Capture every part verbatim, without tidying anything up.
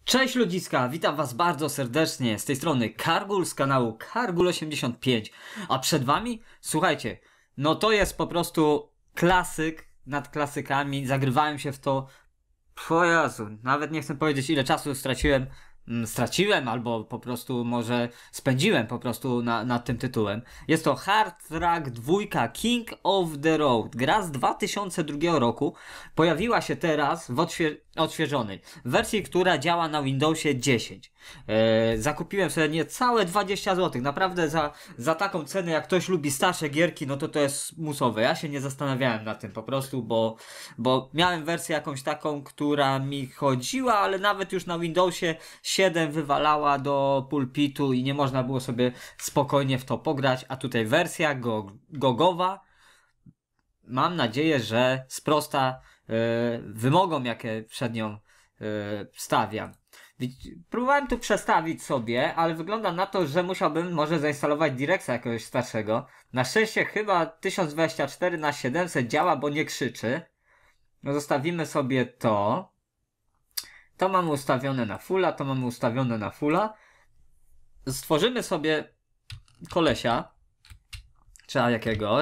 Cześć ludziska, witam was bardzo serdecznie, z tej strony Kargul z kanału Kargul osiemdziesiąt pięć, a przed wami, słuchajcie, no to jest po prostu klasyk nad klasykami, zagrywałem się w to, o Jezu, nawet nie chcę powiedzieć ile czasu straciłem, straciłem albo po prostu może spędziłem po prostu na, nad tym tytułem. Jest to Hard Truck dwa King of the Road, gra z dwa tysiące drugiego roku, pojawiła się teraz w odświe odświeżonej wersji, która działa na Windowsie dziesięć. Eee, zakupiłem sobie niecałe dwadzieścia złotych, naprawdę za, za taką cenę, jak ktoś lubi starsze gierki, no to to jest musowe. Ja się nie zastanawiałem nad tym po prostu, bo, bo miałem wersję jakąś taką, która mi chodziła, ale nawet już na Windowsie siedem wywalała do pulpitu i nie można było sobie spokojnie w to pograć, a tutaj wersja go, gogowa, mam nadzieję, że sprosta yy, wymogom, jakie przed nią yy, stawiam. Próbowałem tu przestawić sobie, ale wygląda na to, że musiałbym może zainstalować DirectXa jakiegoś starszego. Na szczęście chyba tysiąc dwadzieścia cztery na siedemset działa, bo nie krzyczy. No zostawimy sobie to. To mamy ustawione na fulla, to mamy ustawione na fulla. Stworzymy sobie kolesia. Trzeba jakiegoś.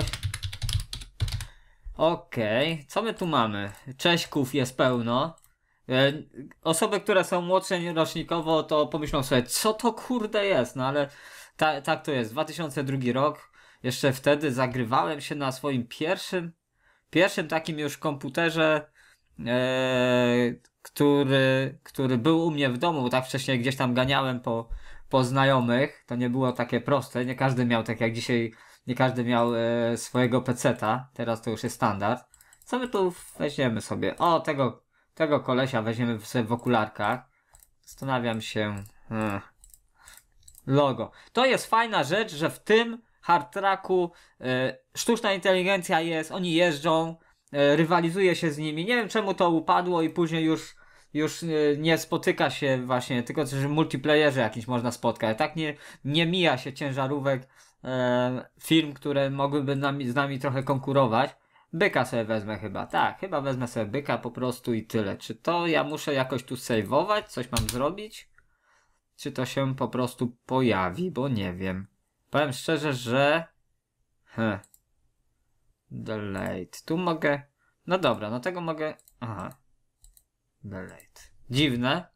Okej, okay. Co my tu mamy? Cześćków jest pełno. E, osoby, które są młodsze rocznikowo, to pomyślą sobie, co to kurde jest, no ale ta, tak to jest. dwa tysiące drugi rok, jeszcze wtedy zagrywałem się na swoim pierwszym, pierwszym takim już komputerze, e, który, który był u mnie w domu, bo tak wcześniej gdzieś tam ganiałem po, po znajomych, to nie było takie proste, nie każdy miał, tak jak dzisiaj, nie każdy miał e, swojego peceta, teraz to już jest standard. Co my tu weźmiemy sobie? O, tego, tego kolesia weźmiemy sobie w okularkach. Zastanawiam się... Hmm. Logo. To jest fajna rzecz, że w tym hard trucku e, sztuczna inteligencja jest, oni jeżdżą, e, rywalizuje się z nimi. Nie wiem czemu to upadło i później już, już e, nie spotyka się właśnie, tylko że w multiplayerze jakiś można spotkać. Tak nie, nie mija się ciężarówek e, firm, które mogłyby nami, z nami trochę konkurować. Byka sobie wezmę chyba, tak, chyba wezmę sobie byka po prostu i tyle. Czy to ja muszę jakoś tu save'ować, coś mam zrobić? Czy to się po prostu pojawi, bo nie wiem. Powiem szczerze, że... Heh. Delete. Tu mogę... No dobra, no tego mogę... Aha. Delete. Dziwne.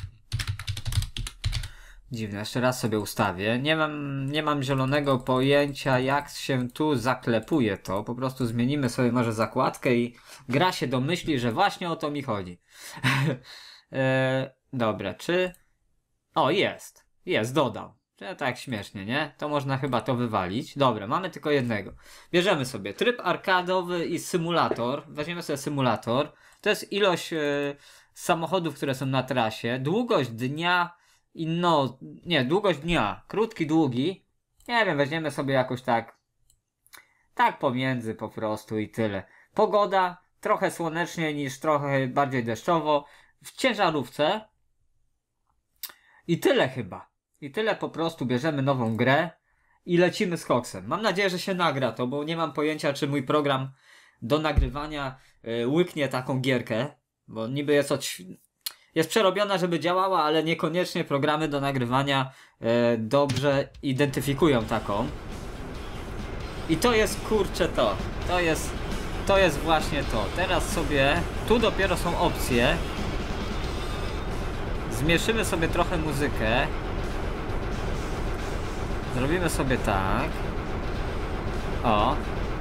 Dziwne, jeszcze raz sobie ustawię. Nie mam, nie mam zielonego pojęcia, jak się tu zaklepuje to. Po prostu zmienimy sobie może zakładkę i gra się domyśli, że właśnie o to mi chodzi. e, dobra, czy... O, jest. Jest, dodał. Tak śmiesznie, nie? To można chyba to wywalić. Dobra, mamy tylko jednego. Bierzemy sobie tryb arkadowy i symulator. Weźmiemy sobie symulator. To jest ilość e, samochodów, które są na trasie. Długość dnia i no... Nie, długość dnia. Krótki, długi. Nie wiem, weźmiemy sobie jakoś tak... Tak pomiędzy po prostu i tyle. Pogoda. Trochę słoneczniej niż trochę bardziej deszczowo. W ciężarówce. I tyle chyba. I tyle po prostu bierzemy nową grę i lecimy z koksem. Mam nadzieję, że się nagra to, bo nie mam pojęcia, czy mój program do nagrywania y, łyknie taką gierkę. Bo niby jest od... jest przerobiona, żeby działała, ale niekoniecznie programy do nagrywania y, dobrze identyfikują taką. I to jest kurczę to. To jest... To jest właśnie to. Teraz sobie... Tu dopiero są opcje. Zmieszymy sobie trochę muzykę. Zrobimy sobie tak. O.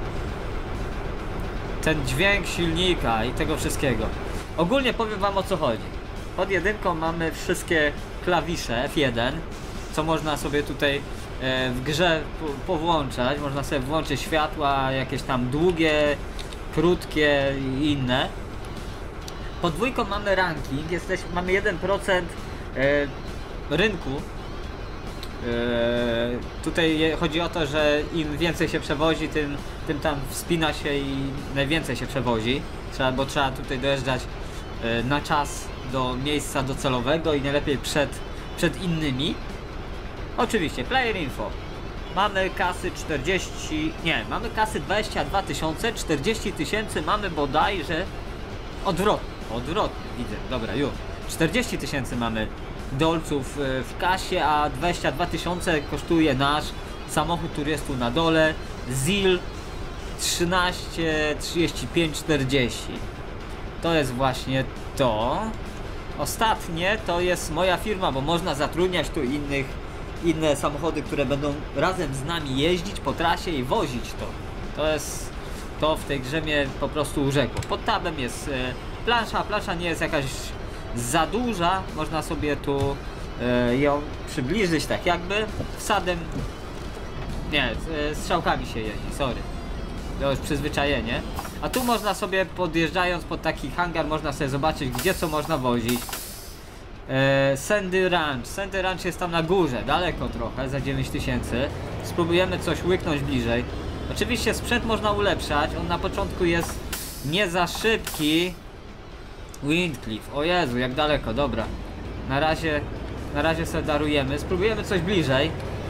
Ten dźwięk silnika i tego wszystkiego. Ogólnie powiem wam o co chodzi. Pod jedynką mamy wszystkie klawisze F jeden, co można sobie tutaj e, w grze po, powłączać. Można sobie włączyć światła, jakieś tam długie, krótkie i inne. Pod dwójką mamy ranking, jesteś, mamy jeden procent e, rynku. E, tutaj chodzi o to, że im więcej się przewozi, tym, tym tam wspina się i najwięcej się przewozi. Trzeba, bo trzeba tutaj dojeżdżać e, na czas do miejsca docelowego i najlepiej przed, przed innymi. Oczywiście, player info. Mamy kasy czterdzieści... Nie, mamy kasy dwadzieścia dwa tysiące, czterdzieści tysięcy mamy bodajże odwrotnie. Odwrotnie, widzę, dobra, już. czterdzieści tysięcy mamy dolców w kasie, a dwadzieścia dwa tysiące kosztuje nasz samochód, który jest tu na dole. Zil trzynaście, trzydzieści pięć, czterdzieści. To jest właśnie to. Ostatnie to jest moja firma, bo można zatrudniać tu innych, inne samochody, które będą razem z nami jeździć po trasie i wozić to. To jest, to w tej grze mnie po prostu urzekło. Pod tabem jest e, plansza, plansza nie jest jakaś za duża, można sobie tu e, ją przybliżyć tak jakby. Wsadem, nie, e, strzałkami się jeździ, sorry. To już przyzwyczajenie. A tu można sobie, podjeżdżając pod taki hangar, można sobie zobaczyć, gdzie co można wozić. Eee, Sandy Ranch. Sandy Ranch jest tam na górze, daleko trochę, za dziewięć tysięcy. Spróbujemy coś łyknąć bliżej. Oczywiście sprzęt można ulepszać. On na początku jest nie za szybki. Windcliff. O Jezu, jak daleko, dobra. Na razie, na razie sobie darujemy. Spróbujemy coś bliżej.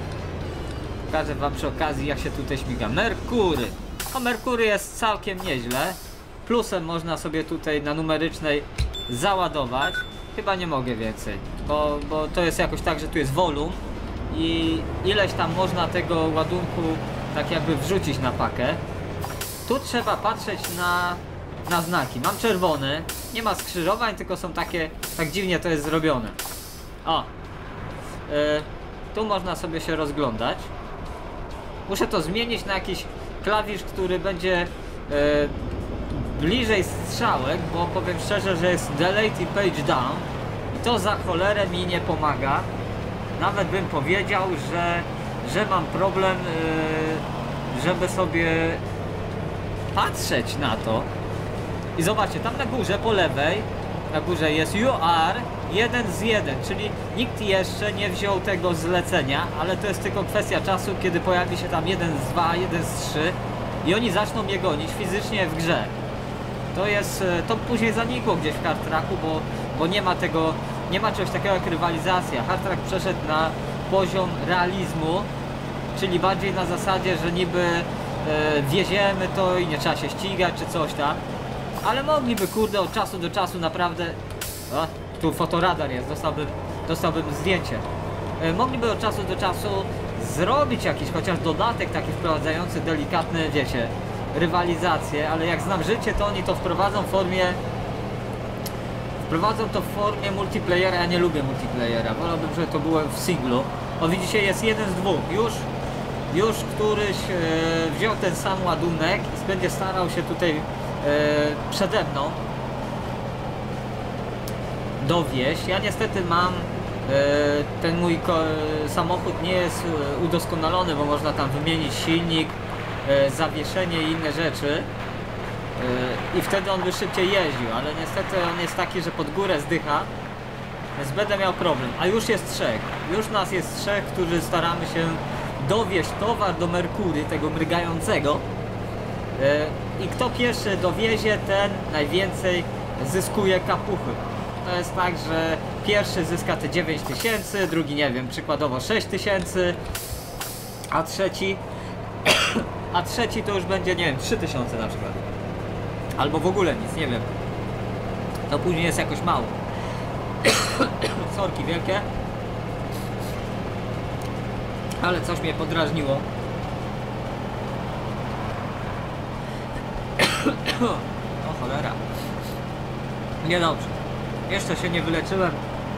Pokażę wam przy okazji, jak się tutaj śmiga. Merkury. O, Merkury jest całkiem nieźle. Plusem można sobie tutaj na numerycznej załadować. Chyba nie mogę więcej, bo, bo to jest jakoś tak, że tu jest volum i ileś tam można tego ładunku tak jakby wrzucić na pakę. Tu trzeba patrzeć na, na znaki. Mam czerwony, nie ma skrzyżowań, tylko są takie, tak dziwnie to jest zrobione. O, yy, tu można sobie się rozglądać. Muszę to zmienić na jakiś klawisz, który będzie yy, bliżej strzałek, bo powiem szczerze, że jest delete i page down i to za cholerę mi nie pomaga. Nawet bym powiedział, że, że mam problem, yy, żeby sobie patrzeć na to. I zobaczcie, tam na górze po lewej, na górze jest you are jeden z jeden, czyli nikt jeszcze nie wziął tego zlecenia, ale to jest tylko kwestia czasu, kiedy pojawi się tam jeden z dwa, jeden z trzy i oni zaczną mnie gonić fizycznie w grze. To jest, to później zanikło gdzieś w Hard Tracku, bo, bo nie ma tego, nie ma czegoś takiego jak rywalizacja. Hard Track przeszedł na poziom realizmu, czyli bardziej na zasadzie, że niby e, wieziemy to i nie trzeba się ścigać czy coś tam, ale mogliby, kurde, od czasu do czasu naprawdę, o, tu fotoradar jest, dostałbym, dostałbym zdjęcie, e, mogliby od czasu do czasu zrobić jakiś chociaż dodatek taki wprowadzający delikatne, wiecie, rywalizację, ale jak znam życie, to oni to wprowadzą w formie wprowadzą to w formie multiplayera. Ja nie lubię multiplayera, wolałbym, żeby to było w singlu. O, widzicie, jest jeden z dwóch już już któryś e, wziął ten sam ładunek i będzie starał się tutaj e, przede mną dowieźć. Ja niestety mam e, ten mój samochód nie jest udoskonalony, bo można tam wymienić silnik, zawieszenie i inne rzeczy i wtedy on by szybciej jeździł, ale niestety on jest taki, że pod górę zdycha, więc będę miał problem. A już jest trzech, już nas jest trzech, którzy staramy się dowieźć towar do Merkury, tego mrygającego, i kto pierwszy dowiezie, ten najwięcej zyskuje kapuchy. To jest tak, że pierwszy zyska te dziewięć tysięcy, drugi, nie wiem, przykładowo sześć tysięcy, a trzeci a trzeci to już będzie, nie wiem, trzy tysiące na przykład. Albo w ogóle nic, nie wiem. To później jest jakoś mało. Sorki wielkie. Ale coś mnie podrażniło. O cholera. Niedobrze. Jeszcze się nie wyleczyłem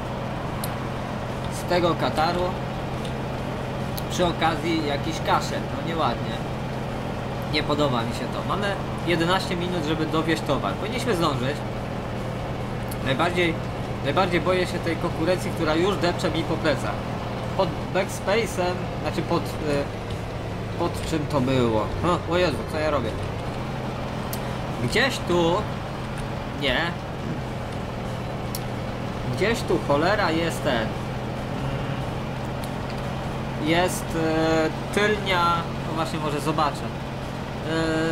z tego kataru. Przy okazji jakiś kaszel, no nieładnie. Nie podoba mi się to. Mamy jedenaście minut, żeby dowieźć towar. Powinniśmy zdążyć. Najbardziej, najbardziej boję się tej konkurencji, która już depcze mi po plecach. Pod backspace'em, znaczy pod... Pod czym to było? O, o Jezu, co ja robię? Gdzieś tu... Nie. Gdzieś tu, cholera, jest ten... Jest e, tylnia, no właśnie może zobaczę. E,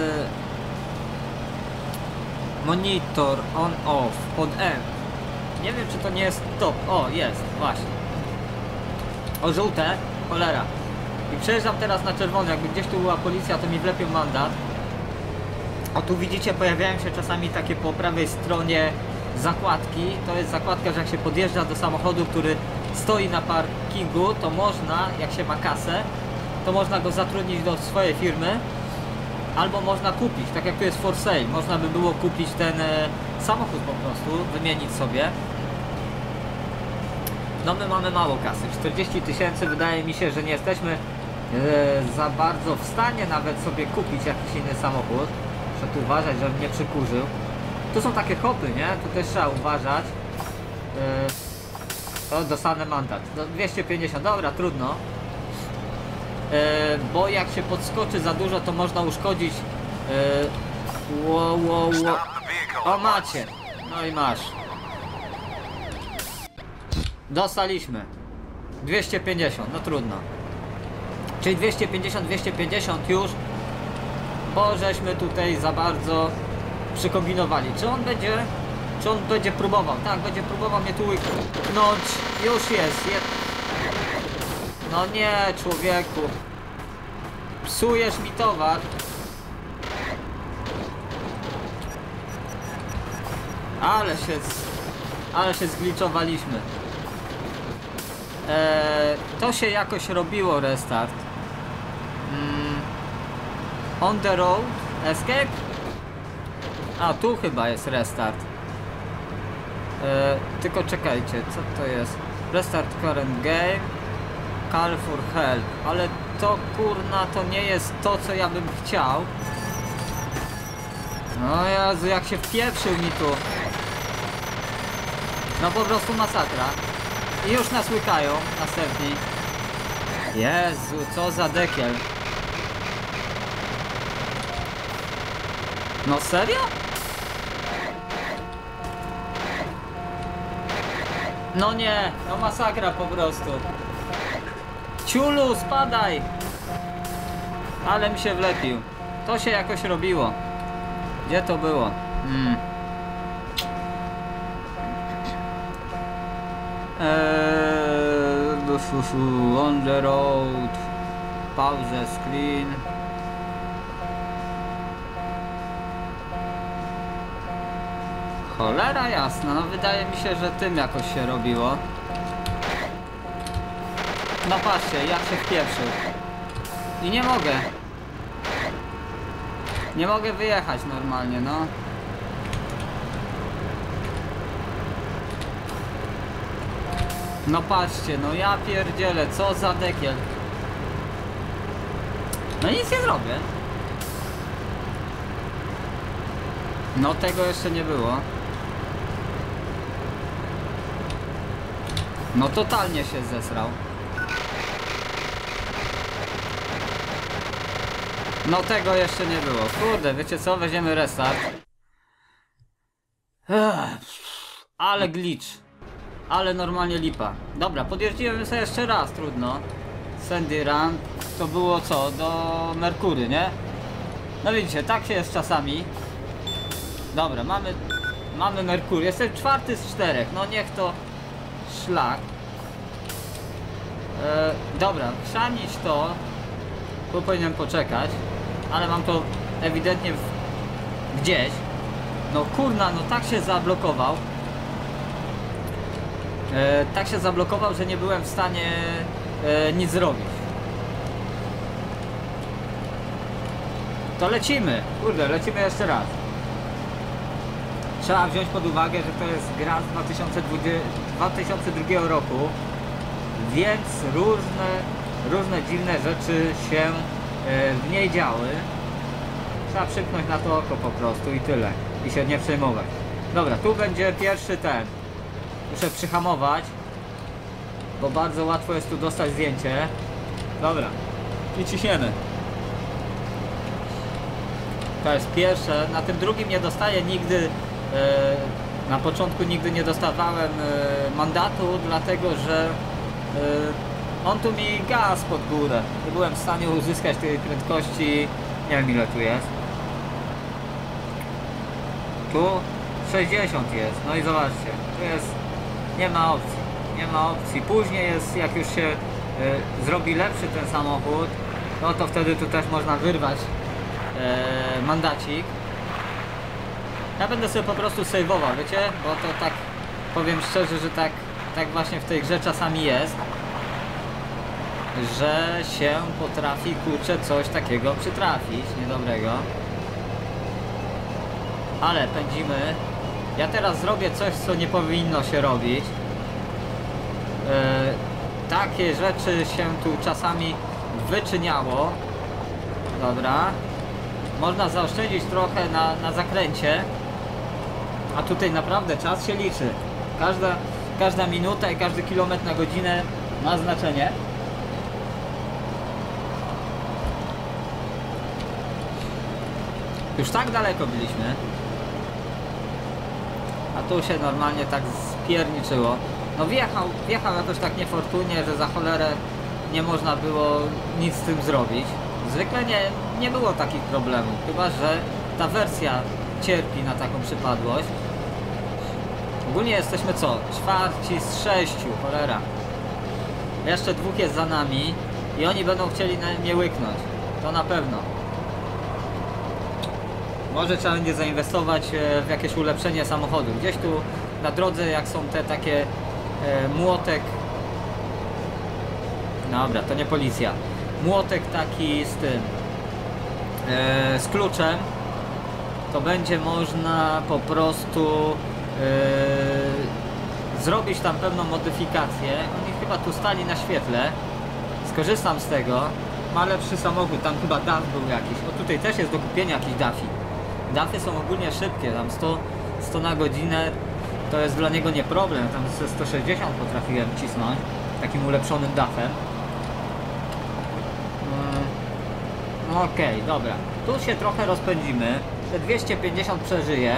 monitor on off pod M. Nie wiem, czy to nie jest top. O, jest, właśnie. O, żółte, cholera. I przejeżdżam teraz na czerwony. Jakby gdzieś tu była policja, to mi wlepią mandat. O, tu widzicie, pojawiają się czasami takie po prawej stronie zakładki. To jest zakładka, że jak się podjeżdża do samochodu, który stoi na parkingu, to można, jak się ma kasę, to można go zatrudnić do swojej firmy, albo można kupić, tak jak tu jest for sale, można by było kupić ten e, samochód po prostu, wymienić sobie. No my mamy mało kasy, czterdzieści tysięcy, wydaje mi się, że nie jesteśmy e, za bardzo w stanie nawet sobie kupić jakiś inny samochód. Muszę tu uważać, żebym nie przykurzył. Tu są takie hopy, nie? Tu też trzeba uważać. E, o, dostanę mandat. No, dwieście pięćdziesiąt, dobra, trudno. E, bo jak się podskoczy za dużo, to można uszkodzić. E, ło, ło, ło. O, macie. No i masz. Dostaliśmy dwieście pięćdziesiąt, no trudno. Czyli dwieście pięćdziesiąt, dwieście pięćdziesiąt już, bo żeśmy tutaj za bardzo przykombinowali. Czy on będzie, czy on będzie próbował? Tak, będzie próbował mnie tu łyknąć. Już jest. Je... No nie, człowieku. Psujesz mi towar. Ale się, ale się zgliczowaliśmy. Eee, to się jakoś robiło, restart. Mm. On the road, escape. A, tu chyba jest restart. Eee, tylko czekajcie, co to jest? Restart current game. Call for help. Ale to kurna, to nie jest to, co ja bym chciał. No Jezu, jak się wpieprzył mi tu. No po prostu masakra. I już nas łykają następni. Jezu, co za dekiel. No serio? No nie, no masakra po prostu. Ciulu, spadaj! Ale mi się wlepił. To się jakoś robiło. Gdzie to było? Hmm. Eee, on the road. Pause screen. Cholera jasna, no wydaje mi się, że tym jakoś się robiło. No patrzcie, jak się wpieprzył. I nie mogę. Nie mogę wyjechać normalnie, no. No patrzcie, no ja pierdzielę, co za dekiel. No nic nie zrobię. No tego jeszcze nie było. No totalnie się zesrał. No tego jeszcze nie było. Kurde, wiecie co? Weźmiemy restart. Ech, ale glitch. Ale normalnie lipa. Dobra, podjeździłem sobie jeszcze raz, trudno. Sandy Run. To było co? Do Merkury, nie? No widzicie, tak się jest czasami. Dobra, mamy... Mamy Merkury. Jestem czwarty z czterech. No niech to... Szlak. E, dobra, chrzanić to. Tu powinienem poczekać. Ale mam to ewidentnie w... gdzieś. No kurna, no tak się zablokował. E, tak się zablokował, że nie byłem w stanie e, nic zrobić. To lecimy. Kurde, lecimy jeszcze raz. Trzeba wziąć pod uwagę, że to jest gra z dwa tysiące drugiego roku, więc różne, różne dziwne rzeczy się e, w niej działy. Trzeba przyknąć na to oko po prostu i tyle. I się nie przejmować. Dobra, tu będzie pierwszy ten. Muszę przyhamować, bo bardzo łatwo jest tu dostać zdjęcie. Dobra, i ciśniemy. To jest pierwsze. Na tym drugim nie dostaję nigdy. E, na początku nigdy nie dostawałem e, mandatu, dlatego że e, on tu mi gaz pod górę. Nie byłem w stanie uzyskać tej prędkości. Nie wiem ile tu jest. Tu sześćdziesiąt jest. No i zobaczcie, tu jest. Nie ma opcji. Nie ma opcji. Później jest, jak już się e, zrobi lepszy ten samochód, no to wtedy tu też można wyrwać e, mandacik. Ja będę sobie po prostu save'ował, wiecie? Bo to tak, powiem szczerze, że tak, tak właśnie w tej grze czasami jest, że się potrafi, kurczę, coś takiego przytrafić, niedobrego. Ale pędzimy. Ja teraz zrobię coś, co nie powinno się robić. Yy, takie rzeczy się tu czasami wyczyniało. Dobra. Można zaoszczędzić trochę na, na zakręcie. A tutaj naprawdę czas się liczy. Każda, każda minuta i każdy kilometr na godzinę ma znaczenie. Już tak daleko byliśmy. A tu się normalnie tak spierniczyło. No wjechał, wjechał jakoś tak niefortunnie, że za cholerę nie można było nic z tym zrobić. Zwykle nie, nie było takich problemów, chyba że ta wersja cierpi na taką przypadłość. Ogólnie jesteśmy co? Czwarci z sześciu, cholera. Jeszcze dwóch jest za nami i oni będą chcieli na mnie łyknąć. To na pewno. Może trzeba będzie zainwestować w jakieś ulepszenie samochodu. Gdzieś tu na drodze, jak są te takie e, młotek. Dobra, to nie policja. Młotek taki z tym e, z kluczem, to będzie można po prostu e, zrobić tam pewną modyfikację. Oni chyba tu stali na świetle. Skorzystam z tego. Ma lepszy samochód, tam chyba D A F był jakiś. O, tutaj też jest do kupienia jakiś Dafi. Dafy są ogólnie szybkie, tam sto, sto na godzinę to jest dla niego nie problem. Tam ze sto sześćdziesiąt potrafiłem cisnąć takim ulepszonym Dafem. No okej, okay, dobra. Tu się trochę rozpędzimy. Te dwieście pięćdziesiąt przeżyje.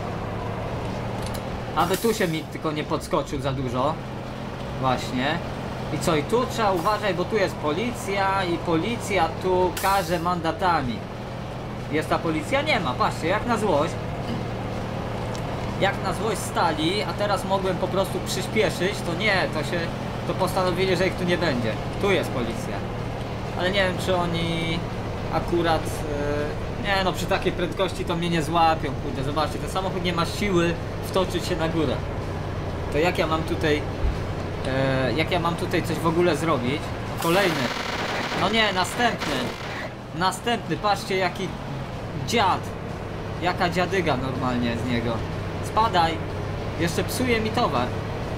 Aby tu się mi tylko nie podskoczył za dużo. Właśnie. I co? I tu trzeba uważać, bo tu jest policja i policja tu karze mandatami. Jest ta policja? Nie ma. Patrzcie, jak na złość. Jak na złość stali, a teraz mogłem po prostu przyspieszyć, to nie, to się, to postanowili, że ich tu nie będzie. Tu jest policja. Ale nie wiem, czy oni akurat, yy, nie no, przy takiej prędkości to mnie nie złapią, kurde, zobaczcie, ten samochód nie ma siły wtoczyć się na górę. To jak ja mam tutaj, yy, jak ja mam tutaj coś w ogóle zrobić? Kolejny. No nie, następny. Następny, patrzcie jaki dziad. Jaka dziadyga normalnie z niego. Spadaj. Jeszcze psuje mi towar.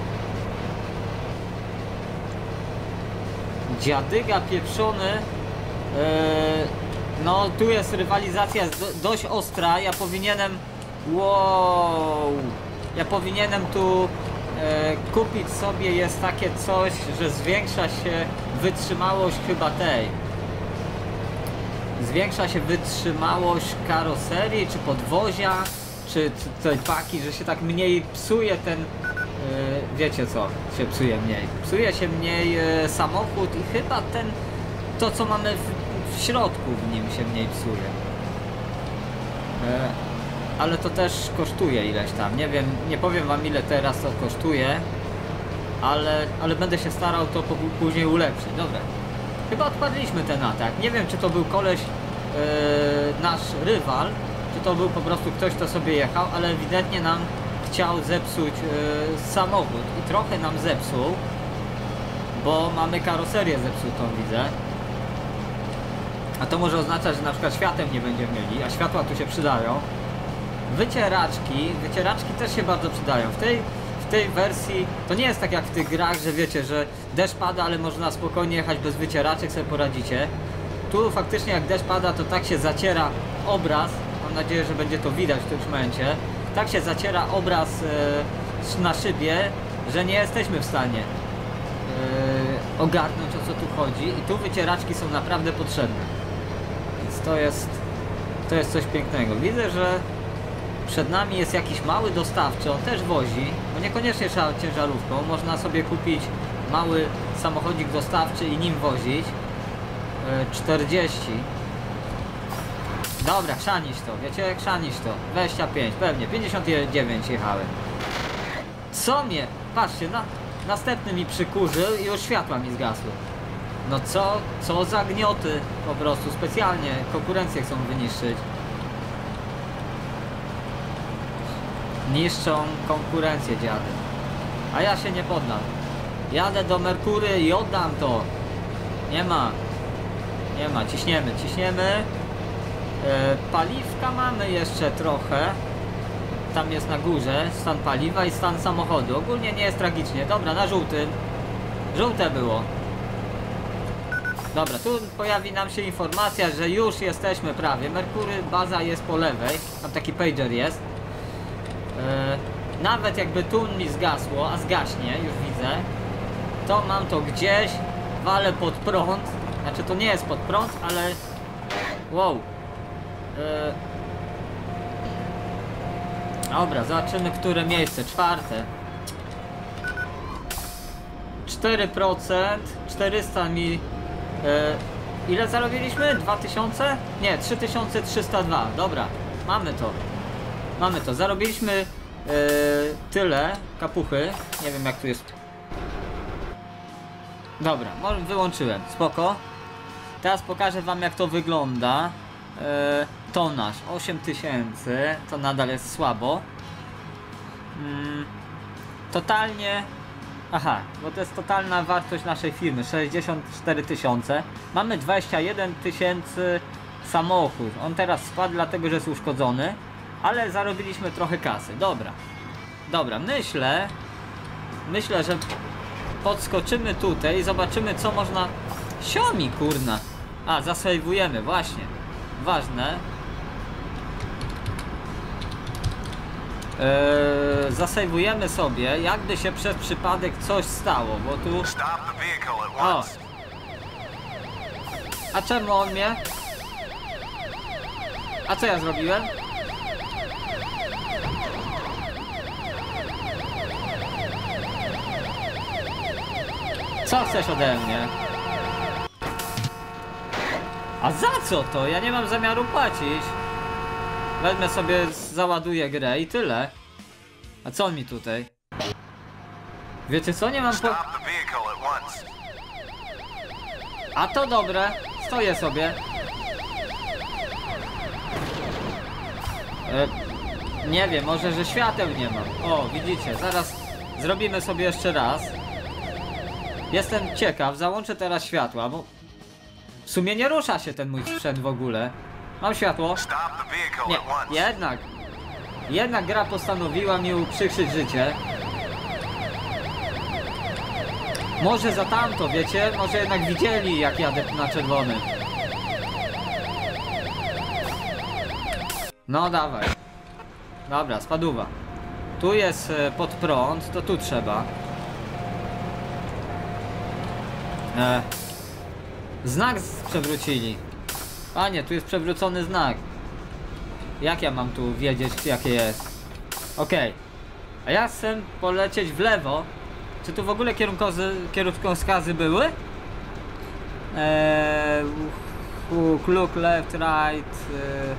Dziadyga pieprzony. Yy, no tu jest rywalizacja do, dość ostra. Ja powinienem... Wow. Ja powinienem tu yy, kupić sobie, jest takie coś, że zwiększa się wytrzymałość chyba tej. Zwiększa się wytrzymałość karoserii, czy podwozia, czy tej paki, że się tak mniej psuje ten, yy, wiecie co się psuje mniej. Psuje się mniej yy, samochód i chyba ten, to co mamy w, w środku w nim się mniej psuje. Yy, ale to też kosztuje ileś tam, nie wiem, nie powiem wam ile teraz to kosztuje, ale, ale będę się starał to po, później ulepszyć. Dobra. Chyba odpadliśmy ten atak. Nie wiem, czy to był koleś, yy, nasz rywal, czy to był po prostu ktoś, kto sobie jechał, ale ewidentnie nam chciał zepsuć yy, samochód i trochę nam zepsuł, bo mamy karoserię zepsutą, widzę. A to może oznaczać, że na przykład światem nie będziemy mieli, a światła tu się przydają. Wycieraczki, wycieraczki też się bardzo przydają. W tej W tej wersji to nie jest tak jak w tych grach, że wiecie, że deszcz pada, ale można spokojnie jechać bez wycieraczek, sobie poradzicie. Tu faktycznie jak deszcz pada, to tak się zaciera obraz, mam nadzieję, że będzie to widać w tym momencie, tak się zaciera obraz e, na szybie, że nie jesteśmy w stanie e, ogarnąć, o co tu chodzi, i tu wycieraczki są naprawdę potrzebne. Więc to jest, to jest coś pięknego. Widzę, że przed nami jest jakiś mały dostawczy, on też wozi, bo niekoniecznie trzeba ciężarówką, można sobie kupić mały samochodzik dostawczy i nim wozić. czterdzieści. Dobra, chrzanić to, wiecie, chrzanić to. dwadzieścia pięć, pewnie, pięćdziesiąt dziewięć jechałem. Co mnie? Patrzcie, na, następny mi przykurzył i już światła mi zgasły. No co, co za gnioty, po prostu, specjalnie konkurencję chcą wyniszczyć. Niszczą konkurencję, dziady. A ja się nie poddam. Jadę do Merkury i oddam to. Nie ma. Nie ma, ciśniemy, ciśniemy. E, paliwka mamy jeszcze trochę. Tam jest na górze stan paliwa i stan samochodu. Ogólnie nie jest tragicznie. Dobra, na żółtym. Żółte było. Dobra, tu pojawi nam się informacja, że już jesteśmy prawie. Merkury, baza jest po lewej. Tam taki pager jest. e, Nawet jakby tu mi zgasło, a zgaśnie, już widzę, to mam to gdzieś. Walę pod prąd. Znaczy to nie jest pod prąd, ale... Wow. e, Dobra, zobaczymy, które miejsce. Czwarte. cztery procent. czterysta mi... E, ile zarobiliśmy? dwa tysiące? Nie, trzy tysiące trzysta dwa. Dobra, mamy to. Mamy to. Zarobiliśmy e, tyle kapuchy. Nie wiem, jak tu jest. Dobra, może wyłączyłem. Spoko. Teraz pokażę wam, jak to wygląda. e, Tonaż osiem tysięcy. To nadal jest słabo. mm, Totalnie... Aha, bo to jest totalna wartość naszej firmy, sześćdziesiąt cztery tysiące. Mamy dwadzieścia jeden tysięcy samochód. On teraz spadł dlatego, że jest uszkodzony, ale zarobiliśmy trochę kasy. Dobra. Dobra, myślę Myślę, że podskoczymy tutaj i zobaczymy, co można... Siomi, kurna. A, zasejwujemy, właśnie. Ważne. Eee, zasejwujemy sobie, jakby się przez przypadek coś stało, bo tu... O! A czemu on mnie? A co ja zrobiłem? Co chcesz ode mnie? A za co to? Ja nie mam zamiaru płacić. Wezmę sobie, załaduję grę i tyle. A co on mi tutaj? Wiecie co? Nie mam po... A to dobre. Stoję sobie. E, nie wiem, może że świateł nie mam. O, widzicie, zaraz zrobimy sobie jeszcze raz. Jestem ciekaw, załączę teraz światła, bo... W sumie nie rusza się ten mój sprzęt w ogóle. Mam światło? Nie, jednak. Jednak gra postanowiła mi uprzykrzyć życie. Może za tamto, wiecie? Może jednak widzieli, jak jadę na czerwony. No dawaj. Dobra, spaduwa. Tu jest pod prąd, to tu trzeba. E. Znak przewrócili. Panie, tu jest przewrócony znak. Jak ja mam tu wiedzieć, jakie jest? Okej. Okay. A ja chcę polecieć w lewo. Czy tu w ogóle kierunkozy, kierunkowskazy były? Eee, look left, right. Eee,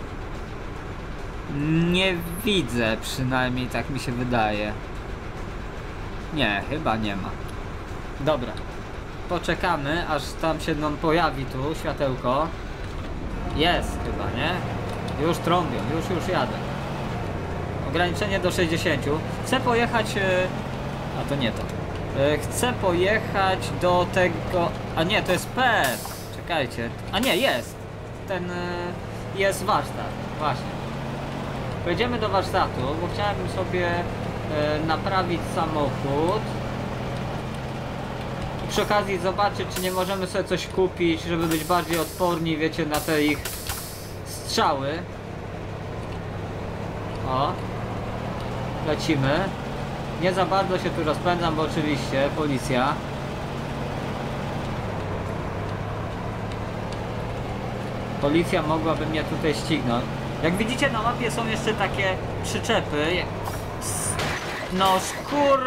nie widzę, przynajmniej tak mi się wydaje. Nie, chyba nie ma. Dobra. Poczekamy, aż tam się nam pojawi tu światełko. Jest chyba, nie? Już trąbią, już, już jadę. Ograniczenie do sześćdziesięciu. Chcę pojechać... A to nie to. Chcę pojechać do tego... A nie, to jest P. Czekajcie. A nie, jest. Ten... Jest warsztat. Właśnie. Pojedziemy do warsztatu, bo chciałem sobie naprawić samochód. Przy okazji zobaczyć, czy nie możemy sobie coś kupić, żeby być bardziej odporni, wiecie, na te ich strzały. O. Lecimy. Nie za bardzo się tu rozpędzam, bo oczywiście policja. Policja mogłaby mnie tutaj ścignąć. Jak widzicie, na mapie są jeszcze takie przyczepy. No szkur...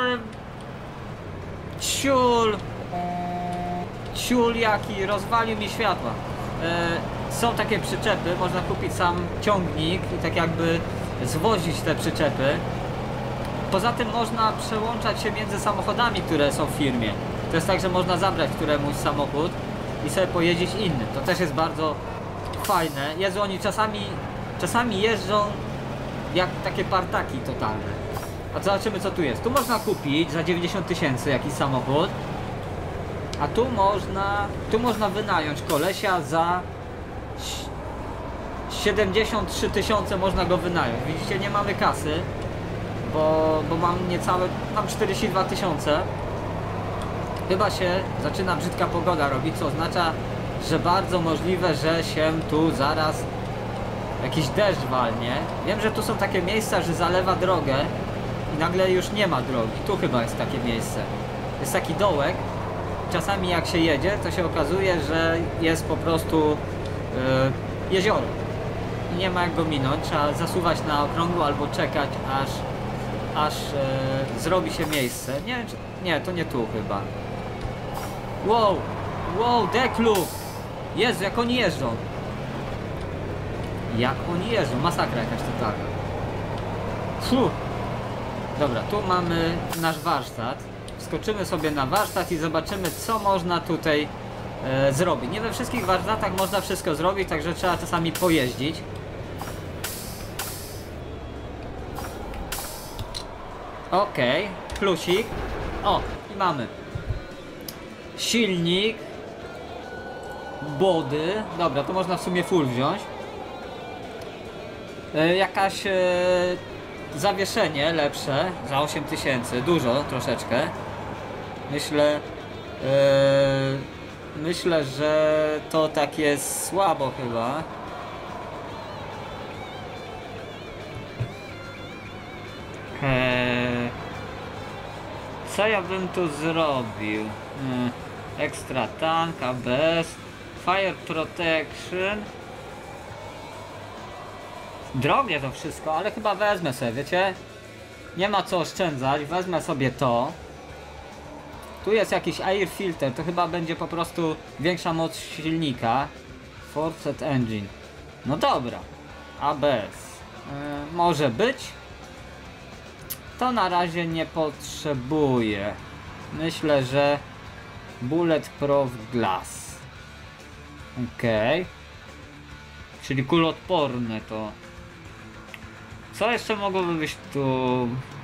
Ciul... Ciul jaki, rozwalił mi światła. E, są takie przyczepy, można kupić sam ciągnik i tak jakby zwozić te przyczepy. Poza tym można przełączać się między samochodami, które są w firmie. To jest tak, że można zabrać któremuś samochód i sobie pojeździć innym. To też jest bardzo fajne. Jezu, oni czasami, czasami jeżdżą jak takie partaki totalne. A zobaczymy co tu jest. Tu można kupić za dziewięćdziesiąt tysięcy jakiś samochód. A tu można, tu można wynająć kolesia za siedemdziesiąt trzy tysiące można go wynająć. Widzicie, nie mamy kasy, bo, bo mam niecałe, mam czterdzieści dwa tysiące. Chyba się zaczyna brzydka pogoda robić, co oznacza, że bardzo możliwe, że się tu zaraz jakiś deszcz walnie. Wiem, że tu są takie miejsca, że zalewa drogę i nagle już nie ma drogi. Tu chyba jest takie miejsce. Jest taki dołek. Czasami jak się jedzie, to się okazuje, że jest po prostu yy, jezioro. I nie ma jak go minąć. Trzeba zasuwać na okrągło albo czekać, aż, aż yy, zrobi się miejsce. Nie, nie, to nie tu chyba. Wow, wow, deklu! Jezu, jak oni jeżdżą. Jak oni jeżdżą, masakra jakaś totalna. Fuh. Dobra, tu mamy nasz warsztat. Wskoczymy sobie na warsztat i zobaczymy, co można tutaj e, zrobić. Nie we wszystkich warsztatach można wszystko zrobić, także trzeba czasami pojeździć. Okej, okay. Plusik. O, i mamy silnik, body. Dobra, to można w sumie full wziąć. E, jakaś e, zawieszenie lepsze za osiem tysięcy, dużo troszeczkę. Myślę, yy, myślę, że to tak jest słabo chyba. Eee, co ja bym tu zrobił? Hmm, extra tank, A B S, fire protection. Drogie to wszystko, ale chyba wezmę sobie, wiecie? Nie ma co oszczędzać, wezmę sobie to. Tu jest jakiś air filter, to chyba będzie po prostu większa moc silnika. Forced engine. No dobra. A B S. Yy, może być. To na razie nie potrzebuję. Myślę, że Bulletproof Glass. Okej. Okay. Czyli kuloodporne to. Co jeszcze mogłoby być tu?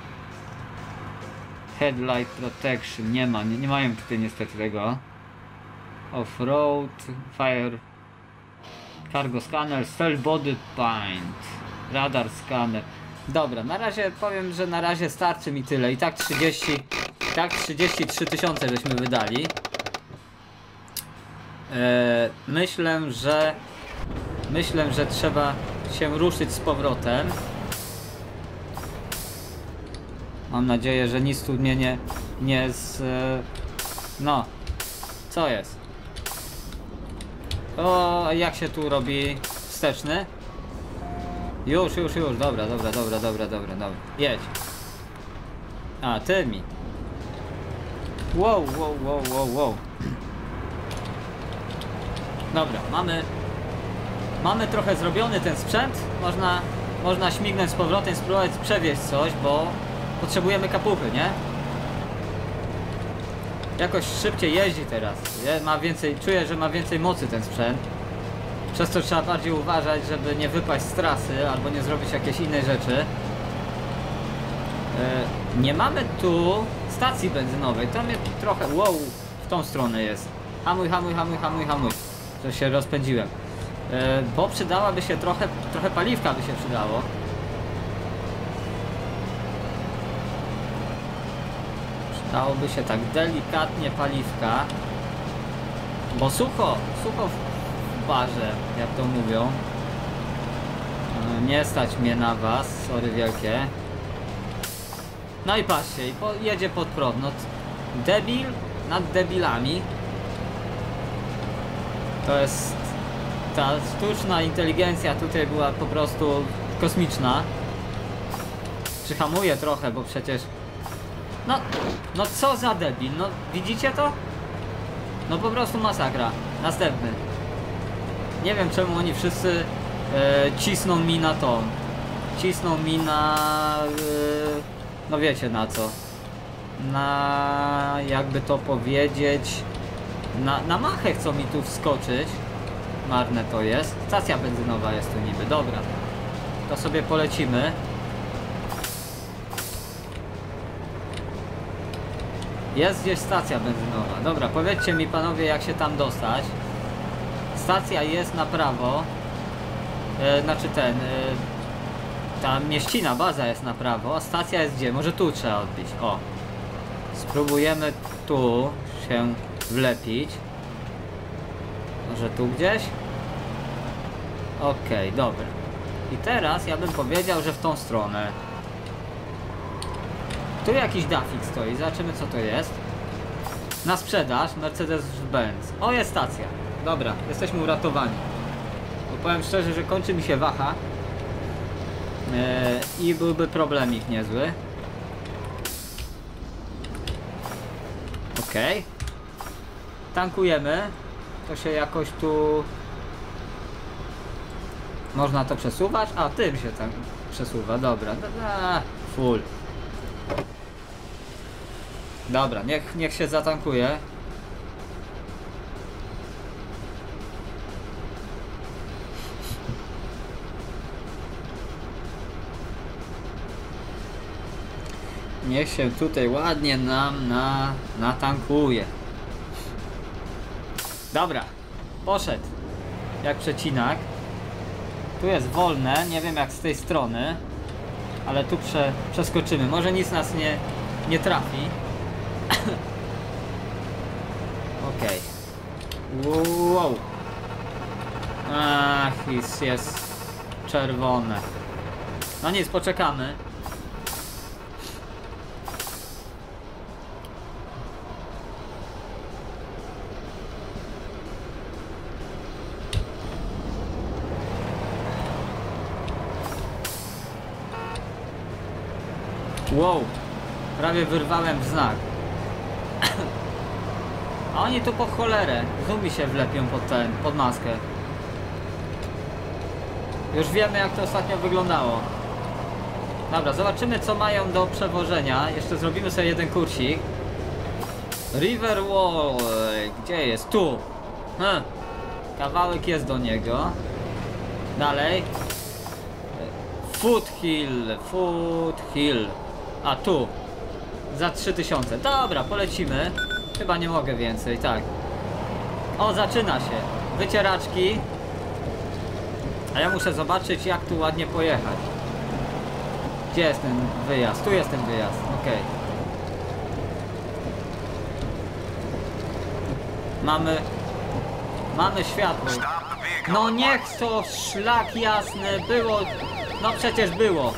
Headlight Protection. Nie ma, nie, nie mają tutaj niestety tego. Off-road, Fire, Cargo Scanner, Cell Body Paint, Radar Scanner. Dobra, na razie powiem, że na razie starczy mi tyle. I tak trzydzieści, tak trzydzieści trzy tysiące żeśmy wydali. Eee, myślę, że myślę, że trzeba się ruszyć z powrotem. Mam nadzieję, że nic tu mnie nie, nie z... No, co jest? O, jak się tu robi wsteczny? Już, już, już, dobra, dobra, dobra, dobra, dobra, dobra. Jedź. A, ty mi. Wow, wow, wow, wow, wow. Dobra, mamy... Mamy trochę zrobiony ten sprzęt. Można, można śmignąć z powrotem, spróbować przewieźć coś, bo... Potrzebujemy kapuchy, nie? Jakoś szybciej jeździ teraz. Ma więcej, czuję, że ma więcej mocy ten sprzęt. Przez to trzeba bardziej uważać, żeby nie wypaść z trasy albo nie zrobić jakiejś innej rzeczy. Yy, nie mamy tu stacji benzynowej. To mnie trochę... Wow, w tą stronę jest. Hamuj, hamuj, hamuj, hamuj, hamuj. To się rozpędziłem. Yy, bo przydałaby się trochę... Trochę paliwka by się przydało. Dałoby się tak delikatnie paliwka, bo sucho, sucho w barze, jak to mówią. Nie stać mnie na was, sorry wielkie. No i patrzcie, i po, jedzie pod prąd. No, debil nad debilami. To jest... Ta sztuczna inteligencja tutaj była po prostu kosmiczna. Przyhamuję trochę, bo przecież... No, no co za debil, no widzicie to? No po prostu masakra. Następny. Nie wiem czemu oni wszyscy e, cisną mi na to. Cisną mi na... E, no wiecie na co. Na... jakby to powiedzieć... Na, na machę chcą mi tu wskoczyć. Marne to jest. Stacja benzynowa jest tu niby, dobra. To sobie polecimy. Jest gdzieś stacja benzynowa. Dobra, powiedzcie mi panowie, jak się tam dostać. Stacja jest na prawo. E, znaczy ten... E, ta mieścina, baza jest na prawo, a stacja jest gdzie? Może tu trzeba odbić. O. Spróbujemy tu się wlepić. Może tu gdzieś? Okej, okay, dobra. I teraz ja bym powiedział, że w tą stronę. Tu jakiś dafik stoi, zobaczymy co to jest. Na sprzedaż Mercedes-Benz. O, jest stacja. Dobra, jesteśmy uratowani. Bo powiem szczerze, że kończy mi się waha. Yy, I byłby problemik niezły. Okej. Okay. Tankujemy. To się jakoś tu... Można to przesuwać? A, tym się tam przesuwa, dobra. Da, full. Dobra, niech, niech się zatankuje. Niech się tutaj ładnie nam na, natankuje. Dobra, poszedł. Jak przecinak. Tu jest wolne, nie wiem jak z tej strony. Ale tu prze, przeskoczymy. Może nic nas nie, nie trafi. Okej. Okay. Wow. Ach, jest, jest czerwone. No nic, poczekamy. Wow, prawie wyrwałem w znak. A oni tu po cholerę zumbi się wlepią pod ten, pod maskę. Już wiemy jak to ostatnio wyglądało. Dobra, zobaczymy co mają do przewożenia. Jeszcze zrobimy sobie jeden kursik. River Wall, gdzie jest? Tu. Hm. Kawałek jest do niego. Dalej. Foothill, Foothill. A tu. Za trzy tysiące. Dobra, polecimy. Chyba nie mogę więcej, tak. O, zaczyna się. Wycieraczki. A ja muszę zobaczyć jak tu ładnie pojechać. Gdzie jest ten wyjazd? Tu jest ten wyjazd, okej. Okay. Mamy... Mamy światło. No niech to szlak jasny było. No przecież było.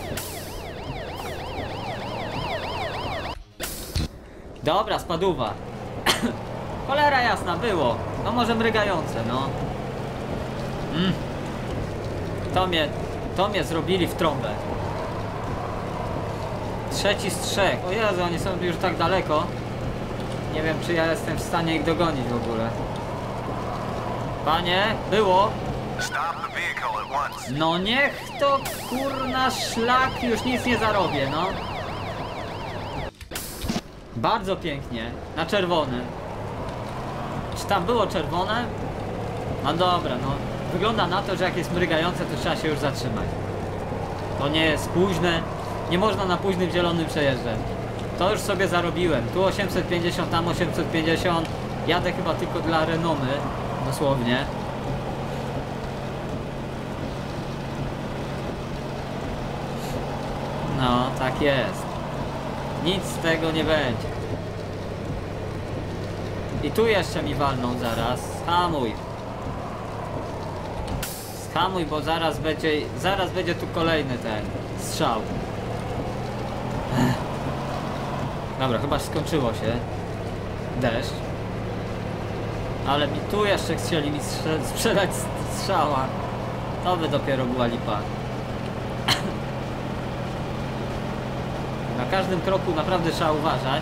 Dobra, spaduwa. Cholera jasna, było. No może mrygające, no. Mm. To mnie, to mnie zrobili w trąbę. Trzeci z trzech. O Jezu, oni są już tak daleko. Nie wiem, czy ja jestem w stanie ich dogonić w ogóle. Panie, było. No niech to kurna szlak, już nic nie zarobię, no. Bardzo pięknie, na czerwony. Czy tam było czerwone? No dobra, no. Wygląda na to, że jak jest mrygające, to trzeba się już zatrzymać. To nie jest późne. Nie można na późnym zielonym przejeżdżać. To już sobie zarobiłem. Tu osiemset pięćdziesiąt, tam osiemset pięćdziesiąt. Jadę chyba tylko dla renomy. Dosłownie. No, tak jest. Nic z tego nie będzie. I tu jeszcze mi walną zaraz. Hamuj. Hamuj, bo zaraz będzie, zaraz będzie tu kolejny ten strzał. Ech. Dobra, chyba skończyło się deszcz. Ale mi tu jeszcze chcieli mi sprzedać strzała. To by dopiero była lipa. Na każdym kroku naprawdę trzeba uważać.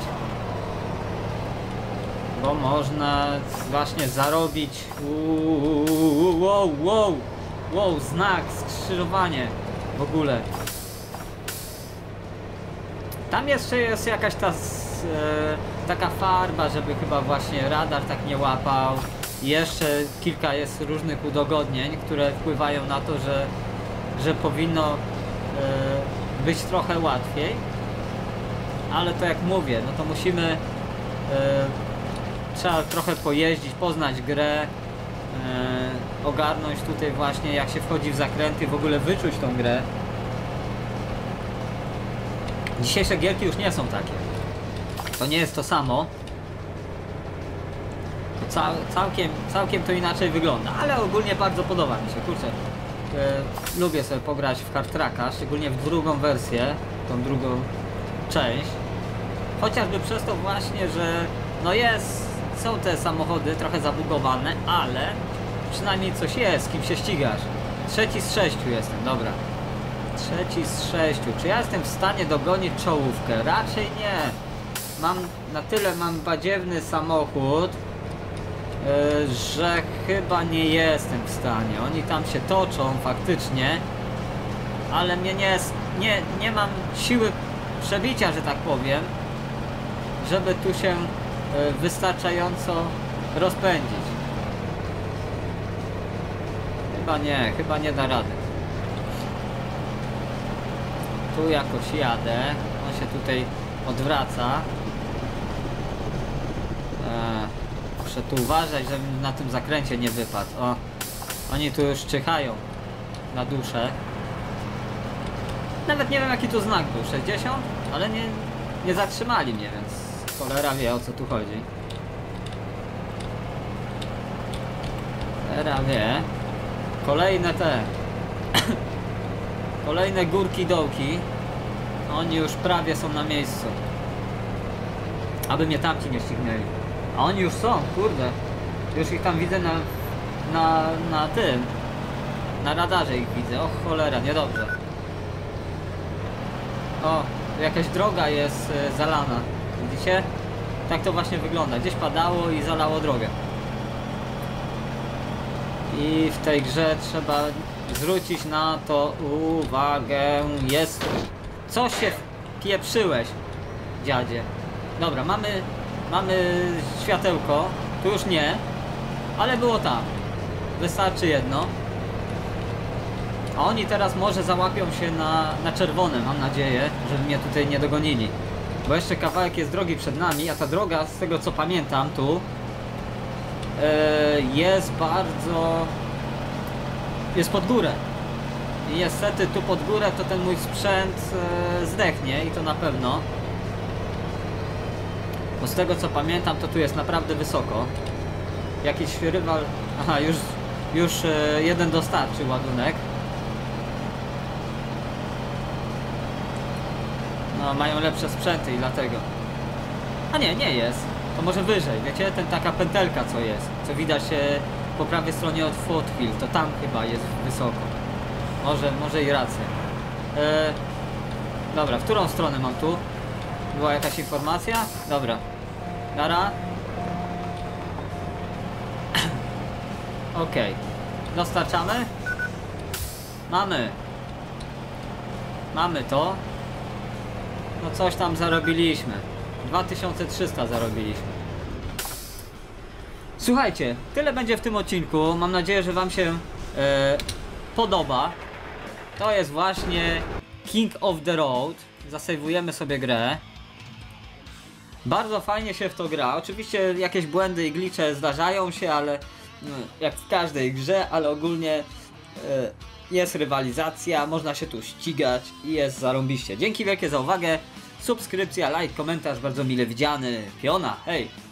Bo można właśnie zarobić. Uuu, wow, wow, wow, znak, skrzyżowanie w ogóle. Tam jeszcze jest jakaś ta e, taka farba, żeby chyba właśnie radar tak nie łapał. I jeszcze kilka jest różnych udogodnień, które wpływają na to, że, że powinno e, być trochę łatwiej. Ale to jak mówię, no to musimy trzeba trochę pojeździć, poznać grę, yy, ogarnąć tutaj właśnie jak się wchodzi w zakręty, w ogóle wyczuć tą grę. Dzisiejsze gierki już nie są takie. To nie jest to samo. To cał, całkiem, całkiem to inaczej wygląda, ale ogólnie bardzo podoba mi się, kurczę. Yy, lubię sobie pograć w Kart Tracka, szczególnie w drugą wersję, tą drugą część. Chociażby przez to właśnie, że no jest, są te samochody trochę zabugowane, ale przynajmniej coś jest, z kim się ścigasz. Trzeci z sześciu jestem, dobra. Trzeci z sześciu. Czy ja jestem w stanie dogonić czołówkę? Raczej nie. Mam, na tyle mam badziewny samochód, yy, że chyba nie jestem w stanie. Oni tam się toczą faktycznie, ale mnie nie, nie, nie mam siły przebicia, że tak powiem, żeby tu się yy, wystarczająco rozpędzić. Chyba nie, chyba nie da rady. Tu jakoś jadę, on się tutaj odwraca. Eee, muszę tu uważać, żebym na tym zakręcie nie wypadł. O, oni tu już czyhają na duszę. Nawet nie wiem jaki tu znak był, sześćdziesiąt? Ale nie, nie zatrzymali mnie, więc cholera wie o co tu chodzi. Cholera wie. Kolejne te Kolejne górki, dołki. Oni już prawie są na miejscu. Aby mnie tamci nie ścignęli. A oni już są, kurde. Już ich tam widzę na, na, na tym. Na radarze ich widzę. O cholera, niedobrze. O, jakaś droga jest y, zalana. Widzicie? Tak to właśnie wygląda. Gdzieś padało i zalało drogę. I w tej grze trzeba zwrócić na to uwagę. Jest... Co się pieprzyłeś, dziadzie? Dobra, mamy... Mamy światełko. Tu już nie. Ale było tam. Wystarczy jedno. A oni teraz może załapią się na, na czerwone, mam nadzieję, żeby mnie tutaj nie dogonili. Bo jeszcze kawałek jest drogi przed nami, a ta droga, z tego co pamiętam, tu yy, jest bardzo... jest pod górę. I niestety tu pod górę to ten mój sprzęt yy, zdechnie i to na pewno. Bo z tego co pamiętam, to tu jest naprawdę wysoko. Jakiś rywal... Aha, już, już yy, jeden dostarczył ładunek. No, mają lepsze sprzęty i dlatego. A nie, nie jest. To może wyżej, wiecie? Ten taka pętelka co jest. Co widać się po prawej stronie od Foothill. To tam chyba jest wysoko. Może, może i rację. Eee, dobra, w którą stronę mam tu? Była jakaś informacja? Dobra. Nara. Okej. Okay. Dostarczamy? Mamy. Mamy to. No coś tam zarobiliśmy. dwa tysiące trzysta zarobiliśmy. Słuchajcie, tyle będzie w tym odcinku. Mam nadzieję, że wam się e, podoba. To jest właśnie King of the Road. Zasejwujemy sobie grę. Bardzo fajnie się w to gra. Oczywiście jakieś błędy i glitche zdarzają się, ale no, jak w każdej grze, ale ogólnie e, jest rywalizacja, można się tu ścigać i jest zarąbiście. Dzięki wielkie za uwagę. Subskrypcja, like, komentarz bardzo mile widziany. Piona, hej!